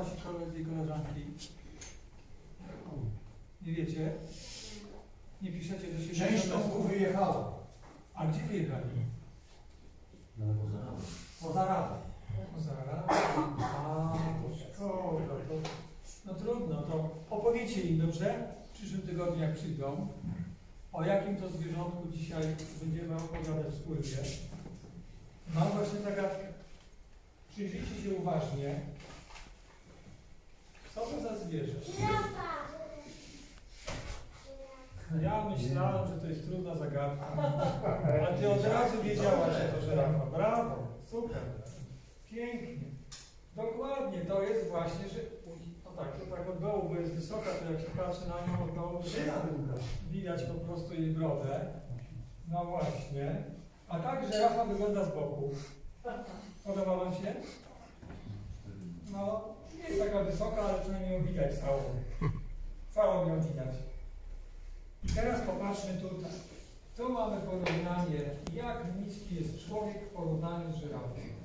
wasi koledzy i koleżanki? Nie wiecie? Nie piszecie do siebie? Część Tomków wyjechała. A gdzie wyjechali? No, poza radą. Poza radą. A, to szkoda. No trudno, to opowiecie im, dobrze? W przyszłym tygodniu, jak przyjdą, o jakim to zwierzątku dzisiaj będziemy opowiadać wspólnie. Mam właśnie zagadkę. Przyjrzyjcie się uważnie. Co to za zwierzę? Ja myślałem, że to jest trudna zagadka. A ty od razu wiedziałaś, że to żyrafa. Brawo, super. Pięknie. Dokładnie, to jest właśnie, że... To tak od dołu, bo jest wysoka, to jak się patrzy na nią od dołu, widać po prostu jej brodę. No właśnie. A tak żyrafa wygląda z boku. Podoba wam się? No, nie jest taka wysoka, ale przynajmniej ją widać całą. Całą ją widać. I teraz popatrzmy tutaj. Tu mamy porównanie, jak niski jest człowiek w porównaniu z żyrafą.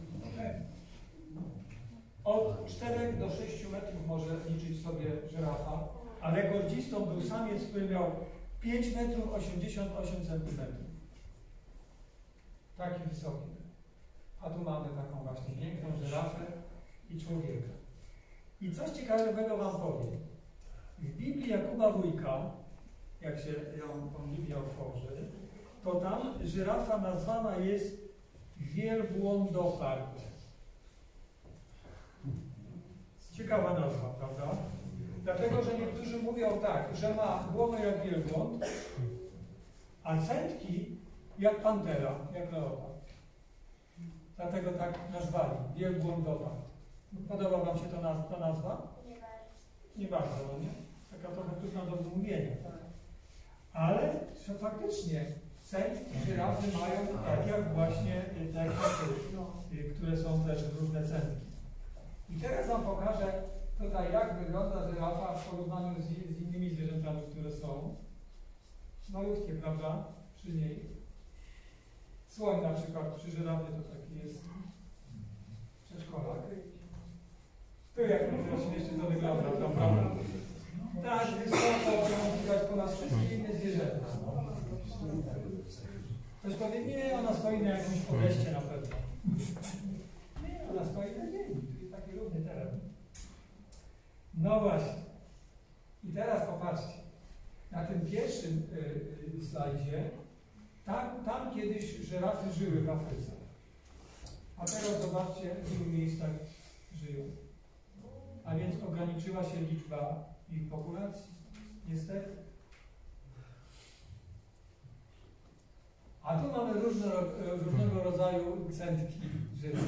Od 4 do 6 metrów może liczyć sobie żyrafa, a rekordzistą był samiec, który miał 5 metrów 88 centymetrów. Taki wysoki. A tu mamy taką właśnie piękną żyrafę i człowieka. I coś ciekawego wam powiem. W Biblii Jakuba Wójka, jak się tą Biblię otworzy, to tam żyrafa nazwana jest wielbłądopard. Ciekawa nazwa, prawda? Dlatego, że niektórzy mówią tak, że ma głowę jak wielbłąd, a cętki jak pantera, jak leopard. Dlatego tak nazwali, wielbłądopard. Podoba wam się ta nazwa? Nie bardzo, no nie? Taka trochę trudna do wymówienia. Ale że faktycznie cętki żyrafy mają tak jak właśnie te kwiaty, które są też różne cętki. I teraz wam pokażę tutaj, jak wygląda żyrafa w porównaniu z innymi zwierzętami, które są malutkie, prawda? Przy niej. Słoń na przykład przy żyrafie to taki jest przedszkolak. Tu jak śmiesznie to wygląda, prawda? Tak, wysoko, widać ponad wszystkie inne zwierzęta. Ktoś powie, nie, ona stoi na jakimś podejście na pewno. Nie, ona stoi na ziemi. Tu jest taki równy teren. No właśnie. I teraz popatrzcie. Na tym pierwszym slajdzie, tam kiedyś żyrafy żyły w Afryce. A teraz zobaczcie, w ilu miejscach żyją. A więc ograniczyła się liczba ich populacji. Niestety. A tu mamy różnego rodzaju cętki żyraf.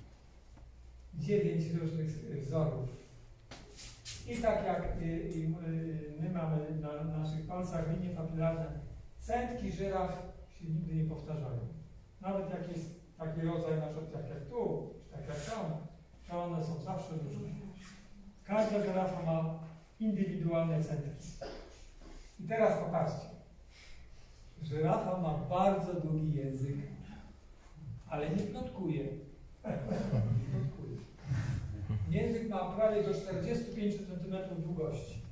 9 różnych wzorów. I tak jak my mamy na naszych palcach linie papilarne, cętki żyraf się nigdy nie powtarzają. Nawet jak jest taki rodzaj, na przykład tak jak tu, czy tak jak tam, to one są zawsze różne. Każda żyrafa ma indywidualne cętki. I teraz popatrzcie. Żyrafa ma bardzo długi język, ale nie plotkuje. Język ma prawie do 45 cm długości.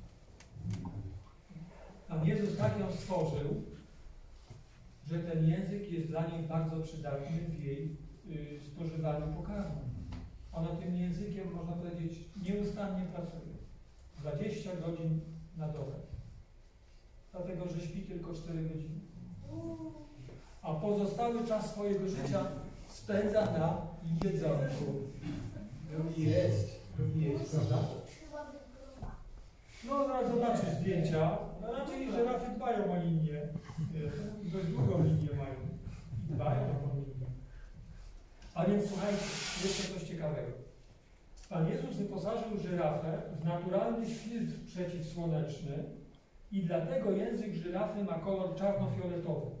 Pan Jezus tak ją stworzył, że ten język jest dla niej bardzo przydatny w jej spożywaniu pokarmu. Ona tym językiem, można powiedzieć, nieustannie pracuje. 20 godzin na dobę. Dlatego, że śpi tylko 4 godziny. A pozostały czas swojego życia spędza na jedzonku. Lubi jeść, prawda? No, zaraz zobaczysz zdjęcia. No, raczej żyrafy dbają o linię. Dość długą linię mają. I dbają o tą linię. A więc słuchajcie, jeszcze coś ciekawego. Pan Jezus wyposażył żyrafę w naturalny filtr przeciwsłoneczny i dlatego język żyrafy ma kolor czarno-fioletowy.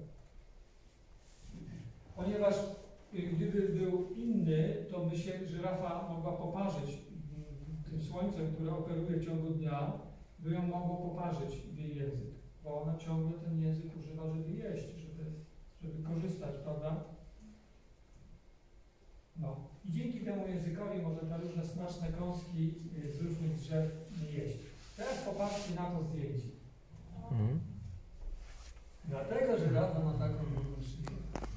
Ponieważ gdyby był inny, to by się żyrafa mogła poparzyć tym słońcem, które operuje w ciągu dnia, by ją mogło poparzyć w jej język, bo ona ciągle ten język używa, żeby jeść, żeby korzystać, prawda? No i dzięki temu językowi może te różne smaczne kąski z różnych drzew jeść. Teraz popatrzcie na to zdjęcie. Dlatego żyrafa ma taką długą szyję.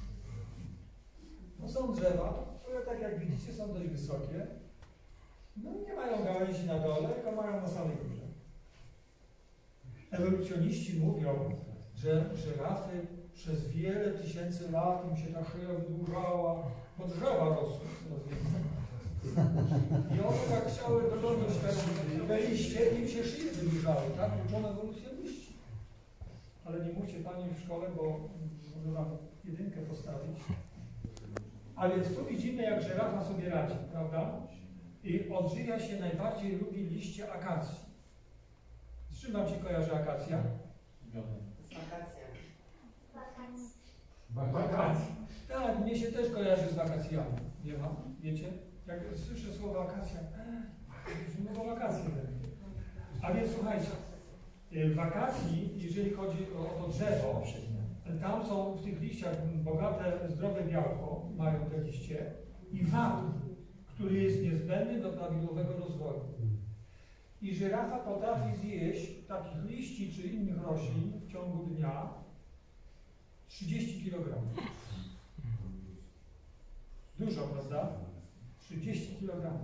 No są drzewa, które tak jak widzicie są dość wysokie. No nie mają gałęzi na dole, tylko mają na samej górze. Ewolucjoniści mówią, że żyrafy przez wiele tysięcy lat im się ta szyja wydłużała, bo drzewa rosły. I one tak chciały dogonić te liście i im się szyje wydłużały, tak? Uczono ewolucjoniści. Ale nie mówcie pani w szkole, bo może wam jedynkę postawić. A więc tu widzimy, jak żyrafa sobie radzi, prawda? I odżywia się, najbardziej lubi liście akacji. Z czym wam się kojarzy akacja? Z wakacjami. Wakacji. Tak, mnie się też kojarzy z wakacjami. Nie ma? Wiecie? Jak słyszę słowo akacja, brzmi o wakacje. A więc słuchajcie, w wakacji, jeżeli chodzi o to drzewo, tam są w tych liściach bogate, zdrowe białko, mają te liście i wapń, który jest niezbędny do prawidłowego rozwoju. I żyrafa potrafi zjeść takich liści czy innych roślin w ciągu dnia 30 kg. Dużo, prawda? 30 kg.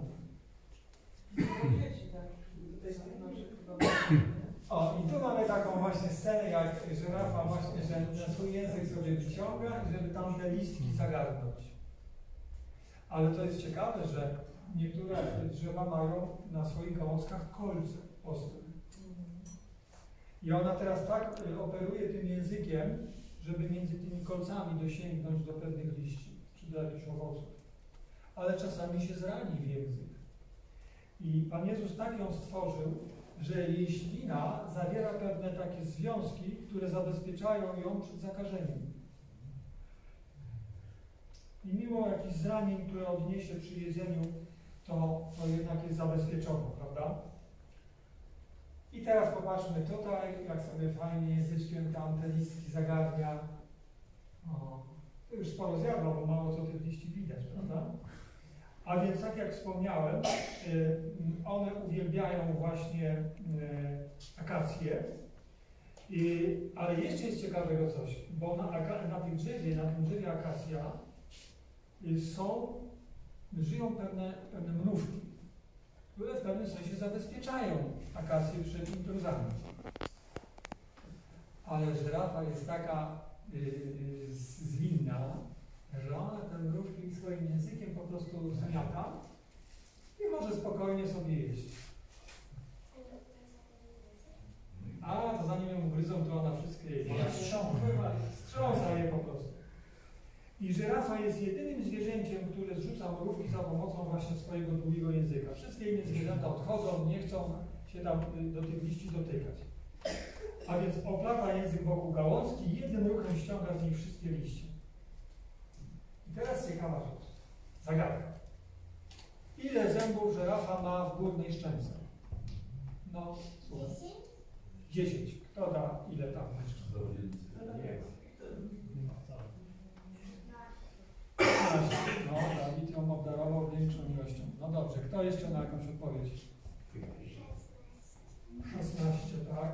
O, i tu mamy taką właśnie scenę, jak żyrafa właśnie, że na swój język sobie wyciąga i żeby tam te listki zagarnąć. Ale to jest ciekawe, że niektóre drzewa mają na swoich gałązkach kolce ostre. I ona teraz tak operuje tym językiem, żeby między tymi kolcami dosięgnąć do pewnych liści, czy do jakichś owoców. Ale czasami się zrani w język. I Pan Jezus tak ją stworzył, że jej ślina zawiera pewne takie związki, które zabezpieczają ją przed zakażeniem. I mimo jakichś zranień, które odniesie przy jedzeniu, to jednak jest zabezpieczone, prawda? I teraz popatrzmy tutaj, jak sobie fajnie języczkiem tam te listki zagarnia. O, to już sporo zjadła, bo mało co tych liści widać, prawda? A więc tak jak wspomniałem, one uwielbiają właśnie akacje, ale jeszcze jest ciekawego coś, bo na tym drzewie akacja żyją pewne mrówki, które w pewnym sensie zabezpieczają akacje przed intruzami. Ale żyrafa jest taka zwinna, że ona te mrówki swoim językiem po prostu zmiata i może spokojnie sobie jeść. A to zanim ją ugryzą, to ona wszystkie je strząsa je po prostu. I żyrafa jest jedynym zwierzęciem, które zrzuca mrówki za pomocą właśnie swojego długiego języka. Wszystkie inne zwierzęta odchodzą, nie chcą się tam do tych liści dotykać. A więc oplata język wokół gałązki i jednym ruchem ściąga z nich wszystkie liście. I teraz ciekawa rzecz. Zagadka. Ile zębów żyrafa ma w górnej szczęce? No, słuchaj. 10. Kto da ile tam jeszcze? No, Dawid ją obdarował większą ilością. No dobrze, kto jeszcze ma jakąś odpowiedź? 16, tak?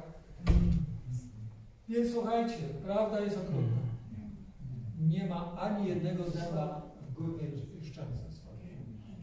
Więc słuchajcie, prawda jest okrutna. Nie ma ani jednego zęba w górnej szczęce swojej.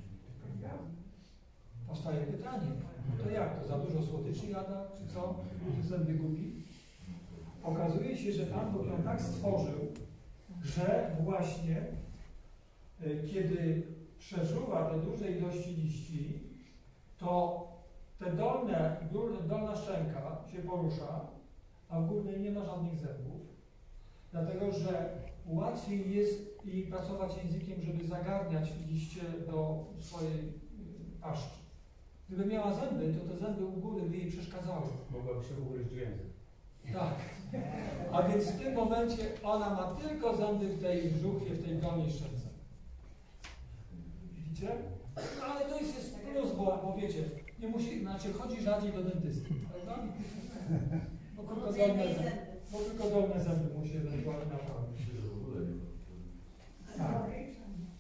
Powstaje pytanie, no to jak to? Za dużo słodyczy jada, czy co? Czy zęby gubi? Okazuje się, że Pan Bóg ją tak stworzył, że właśnie kiedy przeżuwa te duże ilości liści, to te dolna szczęka się porusza, a w górnej nie ma żadnych zębów, dlatego że łatwiej jest jej pracować językiem, żeby zagarniać liście do swojej paszczy. Gdyby miała zęby, to te zęby u góry by jej przeszkadzały. Mogłaby się ugryźć w język. Tak. A więc w tym momencie ona ma tylko zęby w tej brzuchwie, w tej dolnej szczęce. Widzicie? No ale to jest plus, bo wiecie, nie musi, znaczy chodzi rzadziej do dentysty, prawda? Bo tylko dolne zęby musi ewentualnie naprawić. Tak.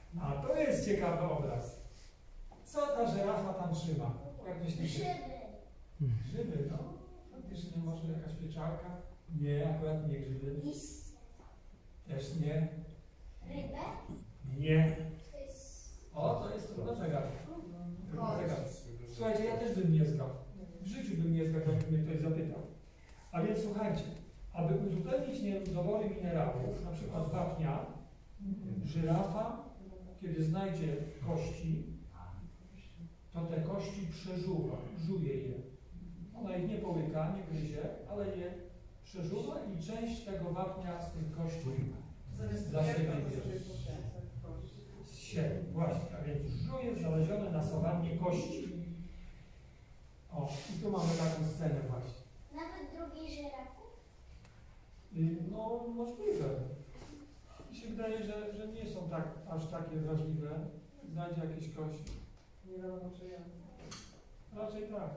A to jest ciekawy obraz. Co ta żyrafa tam trzyma? Jak myślicie? Grzyby, no. Faktycznie może jakaś pieczarka? Nie, akurat nie grzyby. Też nie. Rybę? Nie. To jest... O, to jest trudna zagadka. Trudna zagadka. Słuchajcie, ja też bym nie zgadł. W życiu bym nie zgadł, jakby mnie ktoś zapytał. A więc słuchajcie, aby uzupełnić niedobory minerałów, na przykład wapnia, żyrafa, kiedy znajdzie kości, to te kości przeżuwa, żuje je. Ona ich nie połyka, nie gryzie, ale je przeżuwa i część tego wapnia z tych kości dla siebie bierze. Z siebie, właśnie. A więc żuje znalezione na sawannie kości. O, i tu mamy taką scenę właśnie. Nawet drugiej żyrafy? No, możliwe. Mi się wydaje, że nie są tak, aż takie wrażliwe. Znajdzie jakieś kości. Nie wiadomo, czy ja. Raczej tak.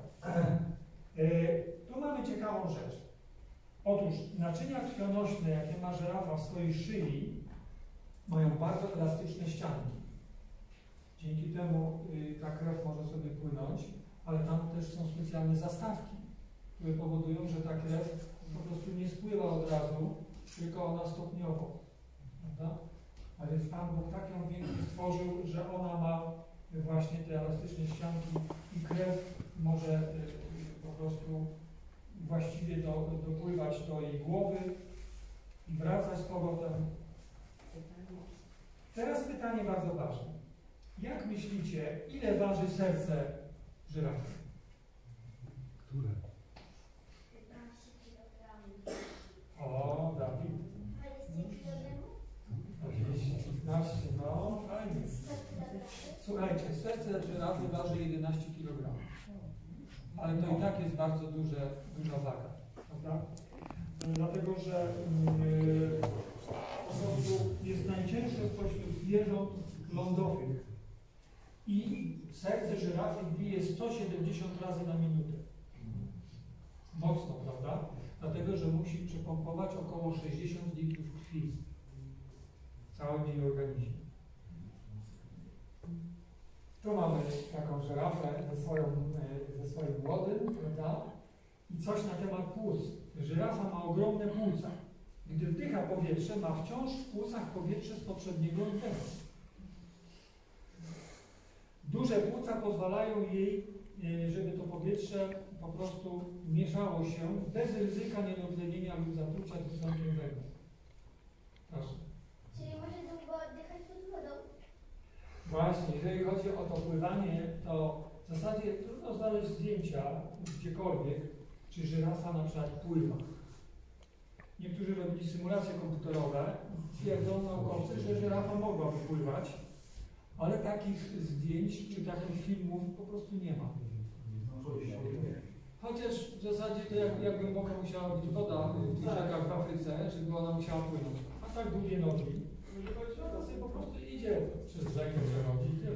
Tu mamy ciekawą rzecz. Otóż naczynia krwionośne, jakie ma żyrafa w swojej szyi, mają bardzo elastyczne ścianki. Dzięki temu ta krew może sobie płynąć, ale tam też są specjalne zastawki, które powodują, że ta krew po prostu nie spływa od razu, tylko ona stopniowo. Prawda? A więc Pan Bóg tak ją pięknie stworzył, że ona ma właśnie te elastyczne ścianki i krew może po prostu właściwie dopływać do jej głowy i wracać z powrotem. Teraz pytanie bardzo ważne. Jak myślicie, ile waży serce żyrafy? Które? 15 kg. O, Dawid. 20 kg? 15, no fajnie. 100 kg. Słuchajcie, serce żyrafy waży 11 kg. Ale to i tak jest bardzo duża waga, prawda? Dlatego, że po prostu jest najcięższe spośród zwierząt lądowych. I serce żyrafy bije 170 razy na minutę. Mocno, prawda? Dlatego, że musi przepompować około 60 litrów krwi w całym jej organizmie. Tu mamy taką żyrafę ze swoim młodym, prawda? I coś na temat płuc. Żyrafa ma ogromne płuca. Gdy wdycha powietrze, ma wciąż w płucach powietrze z poprzedniego oddechu. Duże płuca pozwalają jej, żeby to powietrze po prostu mieszało się bez ryzyka niedotlenienia lub zatrucia dwutlenkiem węgla. Proszę. Czyli może długo oddychać pod wodą? Właśnie, jeżeli chodzi o to pływanie, to w zasadzie trudno znaleźć zdjęcia gdziekolwiek, czy żyrafa na przykład pływa. Niektórzy robili symulacje komputerowe, twierdzą naukowcy, że żyrafa mogłaby pływać, ale takich zdjęć czy takich filmów po prostu nie ma. Chociaż w zasadzie to jak głęboko musiała być woda w tych rzekach w Afryce, żeby ona musiała płynąć. A tak długie nogi, że ona sobie po prostu idzie przez rzekę, przechodzi i tyle.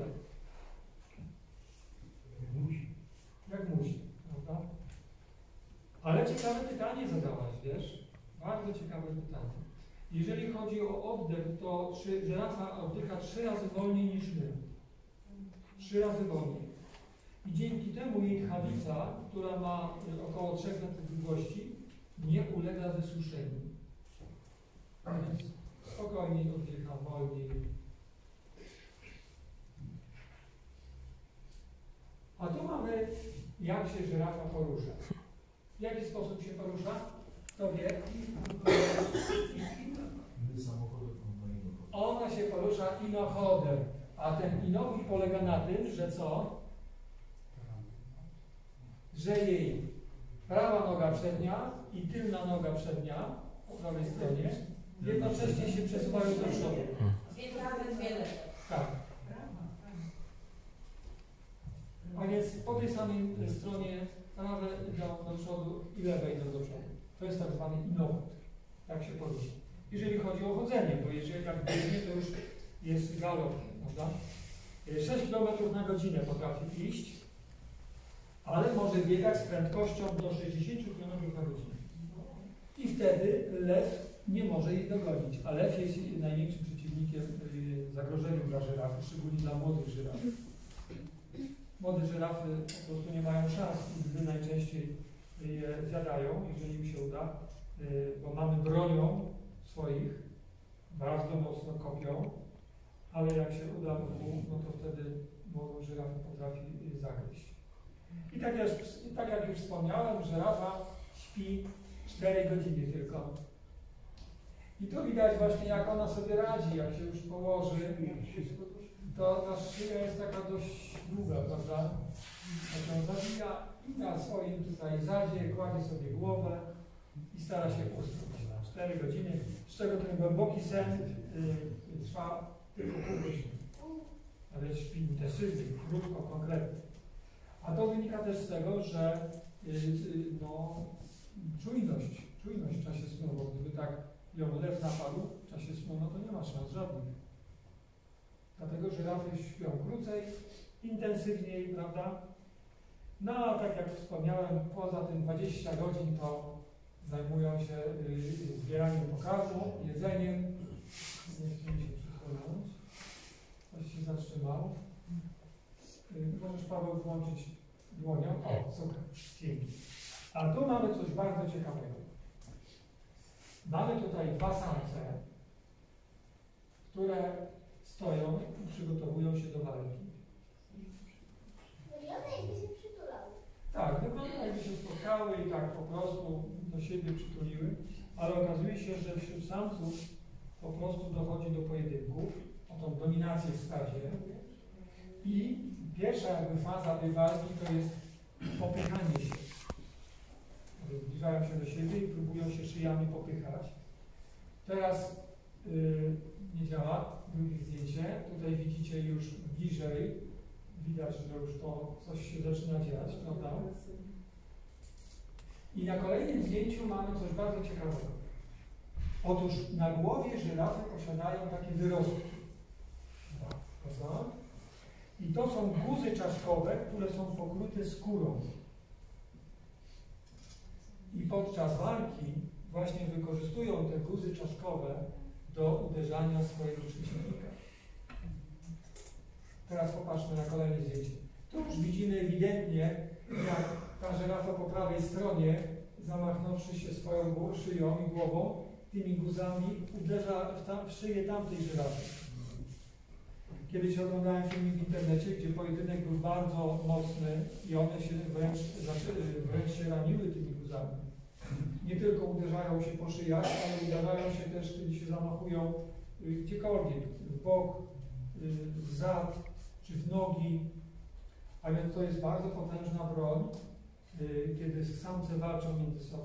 Jak musi, prawda? Ale ciekawe pytanie zadałaś, wiesz? Bardzo ciekawe pytanie. Jeżeli chodzi o oddech, to żyrafa oddycha 3 razy wolniej niż my. 3 razy wolniej. I dzięki temu jej tchawica, która ma około 3 metrów długości, nie ulega wysuszeniu. Więc spokojniej oddycha, wolniej. A tu mamy, jak się żyrafa porusza. W jaki sposób się porusza? Kto wie? Ona się porusza inochodem, a ten inochód polega na tym, że co? Że jej prawa noga przednia i tylna noga przednia po prawej stronie jednocześnie się przesuwają do przodu. Dwie prawe, dwie lewe. Tak. A więc po tej samej stronie prawe idą do przodu i lewe idą do przodu. To jest tak zwany inochód. Tak się porusza. Jeżeli chodzi o chodzenie, bo jeżeli tak biegnie, to już jest galop, prawda? 6 km na godzinę potrafi iść, ale może biegać z prędkością do 60 km na godzinę. I wtedy lew nie może jej dogonić, a lew jest największym przeciwnikiem. czynnikiem zagrożeniem dla żyrafy, szczególnie dla młodych żyraf. Młode żyrafy po prostu nie mają szans i gdy najczęściej je zjadają, jeżeli im się uda, bo mamy bronią swoich, bardzo mocno kopią, ale jak się uda wróg, no to wtedy młodą żyrafę potrafi zagryźć. I tak jak już wspomniałem, żyrafa śpi 4 godziny tylko. I tu widać właśnie, jak ona sobie radzi, jak się już położy, to ta szyja jest taka dość długa, prawda? Jak ją zabija i na swoim tutaj zadzie kładzie sobie głowę i stara się usnąć. 4 godziny, z czego ten głęboki sen trwa tylko pół godziny. Ale śpi intensywnie, krótko, konkretnie. A to wynika też z tego, że no, czujność w czasie snu, bo gdyby tak ją lew napadł w czasie snu, no to nie ma szans żadnych. Dlatego żyrafy śpią krócej, intensywniej, prawda? No a tak jak wspomniałem, poza tym 20 godzin to zajmują się zbieraniem pokarmu, jedzeniem. Nie chcę mi się przesunąć. Ktoś się zatrzymał. Możesz, Paweł, włączyć dłonią. O, super, dzięki. A tu mamy coś bardzo ciekawego. Mamy tutaj 2 samce, które stoją i przygotowują się do walki. Wygląda jakby się przytulały. Tak, wygląda jakby się spotkały i tak po prostu do siebie przytuliły, ale okazuje się, że wśród samców po prostu dochodzi do pojedynków, o tą dominację w stadzie i pierwsza jakby faza tej walki to jest popychanie się. Zbliżają się do siebie i próbują się szyjami popychać. Teraz nie działa, drugie zdjęcie. Tutaj widzicie już bliżej, widać, że już to coś się zaczyna dziać, prawda? I na kolejnym zdjęciu mamy coś bardzo ciekawego. Otóż na głowie żyrafy posiadają takie wyrostki. Prawda? I to są guzy czaszkowe, które są pokryte skórą. I podczas walki właśnie wykorzystują te guzy czaszkowe do uderzania swojego przeciwnika. Teraz popatrzmy na kolejne zdjęcie. Tu już widzimy ewidentnie, jak ta żyrafa po prawej stronie, zamachnąwszy się swoją szyją i głową, tymi guzami uderza w szyję tamtej żyrafy. Kiedyś oglądałem film w internecie, gdzie pojedynek był bardzo mocny i one się wręcz się raniły tymi guzami. Nie tylko uderzają się po szyjach, ale uderzają się też, kiedy się zamachują gdziekolwiek, w bok, w zad czy w nogi. A więc to jest bardzo potężna broń, kiedy samce walczą między sobą.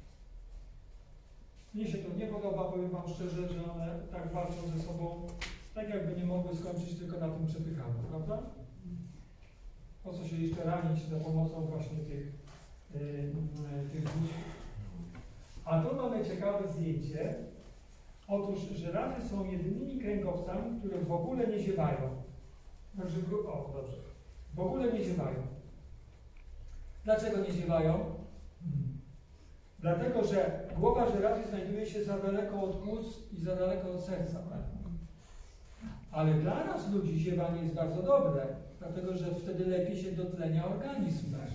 Mnie się to nie podoba, powiem Wam szczerze, że one tak walczą ze sobą, tak jakby nie mogły skończyć tylko na tym przepychaniu, prawda? Po co się jeszcze ranić za pomocą właśnie tych guzów. A tu mamy ciekawe zdjęcie. Otóż żyrafy są jedynymi kręgowcami, które w ogóle nie ziewają. Także, o, dobrze. W ogóle nie ziewają. Dlaczego nie ziewają? Dlatego, że głowa żyrafy znajduje się za daleko od guz i za daleko od serca. Ale dla nas ludzi ziewanie jest bardzo dobre, dlatego, że wtedy lepiej się dotlenia organizm nasz.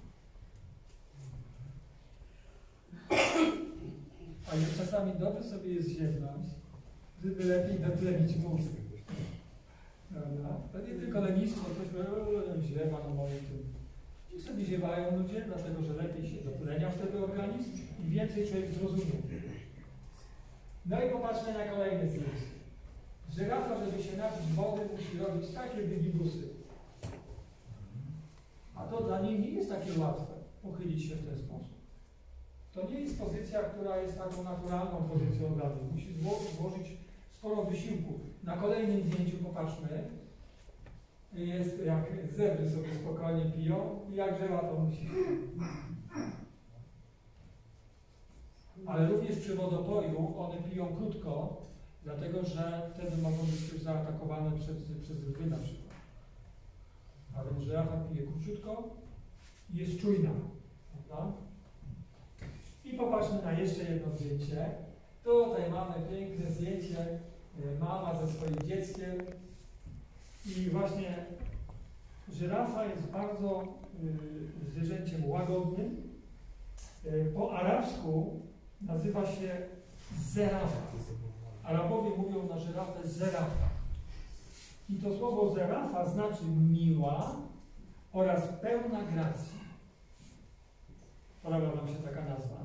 A już czasami dobrze sobie jest ziewnąć, żeby lepiej dotlenić mózg. Prawda? To nie tylko lenistwo, ktoś mówi, ziewa na moim tym. Ci sobie ziewają ludzie, dlatego że lepiej się dotlenia wtedy organizm i więcej człowiek zrozumie. No i popatrzmy na kolejne zdjęcie. Żyrafa, żeby się napić wody, musi robić takie wygibusy. A to dla niej nie jest takie łatwe, pochylić się w ten sposób. To nie jest pozycja, która jest taką naturalną pozycją dla niej. Musi złożyć sporo wysiłku. Na kolejnym zdjęciu popatrzmy. Jest jak zebry sobie spokojnie piją i jak żyrafa musi. Ale również przy wodopoju one piją krótko, dlatego że wtedy mogą być też zaatakowane przez lwy na przykład. A więc żyrafa pije króciutko i jest czujna. Prawda? I popatrzmy na jeszcze jedno zdjęcie. Tutaj mamy piękne zdjęcie mama ze swoim dzieckiem i właśnie żyrafa jest bardzo zwierzęciem łagodnym. Po arabsku nazywa się zerafa. Arabowie mówią na żyrafę zerafa. I to słowo zerafa znaczy miła oraz pełna gracji. Podoba Wam się taka nazwa?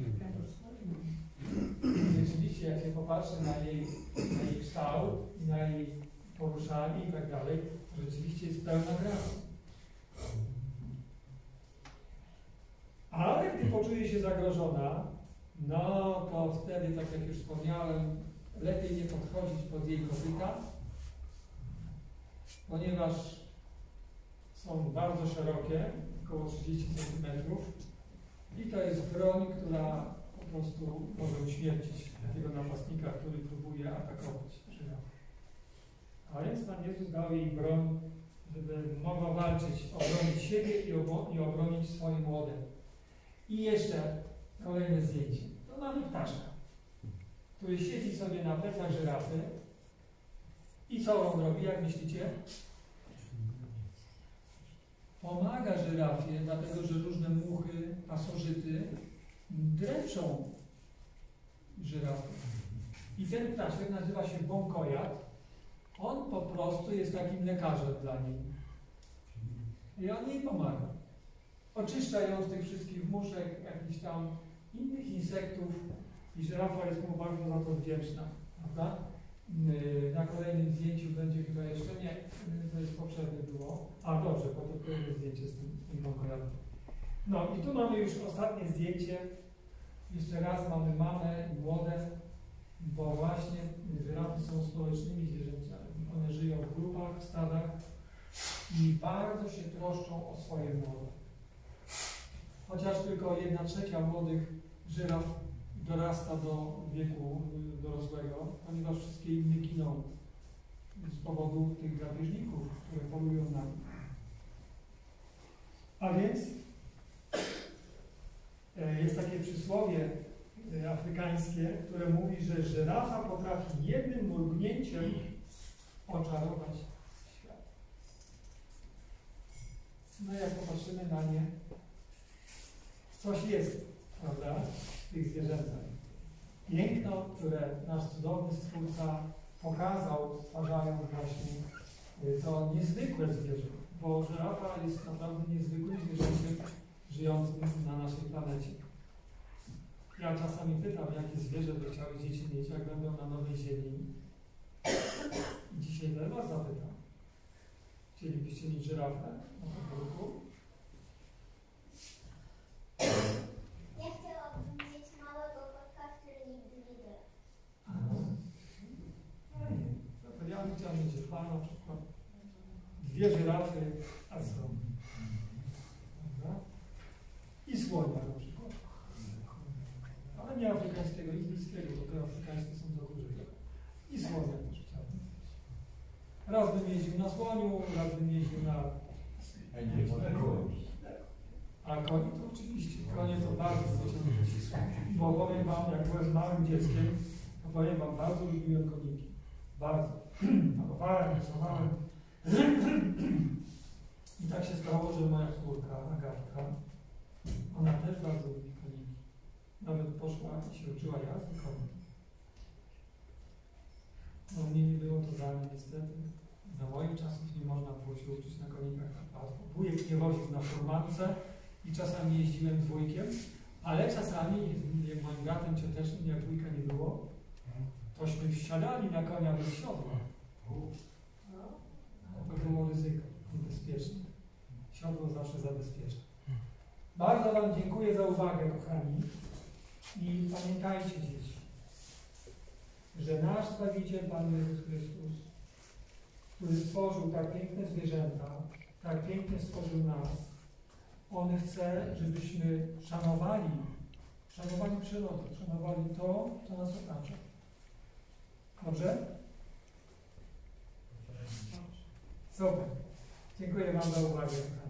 Rzeczywiście, jak się popatrzy na jej kształt, na jej poruszanie i tak dalej, rzeczywiście jest pełna gracji. Ale gdy poczuje się zagrożona, no to wtedy, tak jak już wspomniałem, lepiej nie podchodzić pod jej kopyta, ponieważ są bardzo szerokie, około 30 cm i to jest broń, która po prostu może uśmiercić takiego napastnika, który próbuje atakować żyrafę. A więc Pan Jezus dał jej broń, żeby mogła walczyć, obronić siebie i obronić swoje młode. I jeszcze kolejne zdjęcie. To mamy ptaszka, który siedzi sobie na plecach żyrafy i co on robi, jak myślicie? Pomaga żyrafie, dlatego że różne muchy, pasożyty dręczą żyrafę. I ten ptaszek nazywa się bąkojad. On po prostu jest takim lekarzem dla niej. I on jej pomaga. Oczyszcza ją z tych wszystkich muszek, jakichś tam innych insektów i żyrafa jest mu bardzo za to wdzięczna. Prawda? Na kolejnym zdjęciu będzie chyba jeszcze nie, to jest poprzednie było. A dobrze, bo to kolejne zdjęcie z tym bąkojadem. No i tu mamy już ostatnie zdjęcie. Jeszcze raz mamy mamę i młode, bo właśnie żyrafy są społecznymi zwierzętami. One żyją w grupach, w stadach i bardzo się troszczą o swoje młode. Chociaż tylko 1/3 młodych żyraf dorasta do wieku dorosłego, ponieważ wszystkie inne giną z powodu tych drapieżników, które polują na nich. A więc jest takie przysłowie afrykańskie, które mówi, że żyrafa potrafi jednym mrugnięciem oczarować świat. No jak popatrzymy na nie, coś jest, prawda, w tych zwierzętach. Piękno, które nasz cudowny Stwórca pokazał, stwarzając właśnie to niezwykłe zwierzę, bo żyrafa jest naprawdę niezwykłym zwierzęciem żyjącym na naszej planecie. Ja czasami pytam, jakie zwierzę by chciały dzieci mieć, jak będą na nowej ziemi. I dzisiaj też was zapytam. Chcielibyście mieć żyrafę na podwórku? Ja chciałabym mieć małego kotka, który nigdy nie gra. To ja bym chciał mieć dwa na przykład. 2 żyrafy, a co? Prawda? I słonia na przykład. Ale nie afrykańskiego, indyjskiego, bo te afrykańskie są za duże. I słonia też chciałbym. Raz bym jeździł na słoniu, raz bym jeździł na... A konie to oczywiście, konie to bardzo zwyczajne. Bo powiem wam, jak byłem małym dzieckiem, to powiem wam, bardzo lubiłem koniki. Bardzo. Malowałem, rysowałem. I tak się stało, że moja córka, Agatka, ona też bardzo lubi koniki. Nawet poszła i się uczyła jazdy koni. No mnie nie było to dane niestety. Za moich czasów nie można było się uczyć na konikach tak łatwo. Wujek mnie woził na furmance i czasami jeździłem dwójkiem, ale czasami, jak moim bratem ciotecznym, jak dwójka nie było, tośmy wsiadali na konia bez siodła. To było ryzyko, niebezpieczne. Siodło zawsze zabezpiecza. Bardzo wam dziękuję za uwagę, kochani. I pamiętajcie, dzieci, że nasz Zbawiciel, Pan Jezus Chrystus, który stworzył tak piękne zwierzęta, tak pięknie stworzył nas, On chce, żebyśmy szanowali przyrodę, szanowali to, co nas otacza. Dobrze? Super. Dziękuję wam za uwagę.